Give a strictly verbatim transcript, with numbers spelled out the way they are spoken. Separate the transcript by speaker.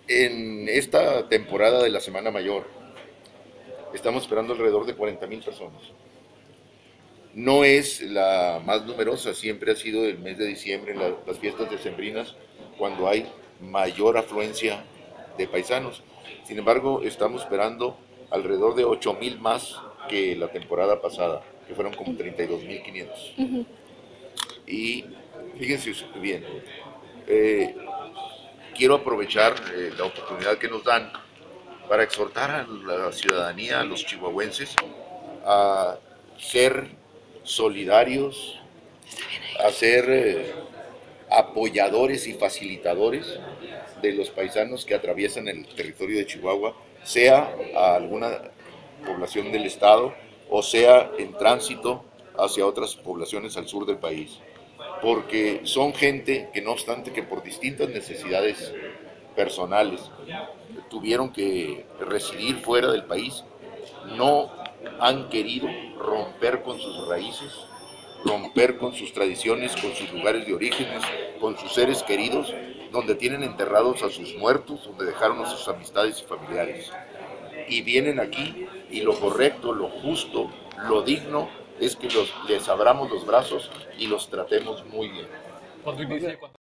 Speaker 1: En esta temporada de la Semana Mayor estamos esperando alrededor de cuarenta mil personas. No es la más numerosa, siempre ha sido el mes de diciembre, en la- las fiestas decembrinas, cuando hay mayor afluencia de paisanos. Sin embargo, estamos esperando alrededor de ocho mil más que la temporada pasada, que fueron como treinta y dos mil quinientos.
Speaker 2: Ujú.
Speaker 1: Y fíjense bien, eh, quiero aprovechar eh, la oportunidad que nos dan para exhortar a la ciudadanía, a los chihuahuenses, a ser solidarios, a ser eh, apoyadores y facilitadores de los paisanos que atraviesan el territorio de Chihuahua, sea a alguna población del estado o sea en tránsito hacia otras poblaciones al sur del país, porque son gente que no obstante que por distintas necesidades personales tuvieron que residir fuera del país, no han querido romper con sus raíces, romper con sus tradiciones, con sus lugares de orígenes, con sus seres queridos, donde tienen enterrados a sus muertos, donde dejaron a sus amistades y familiares. Y vienen aquí y lo correcto, lo justo, lo digno es que los, les abramos los brazos y los tratemos muy bien.
Speaker 3: Cuando inicie,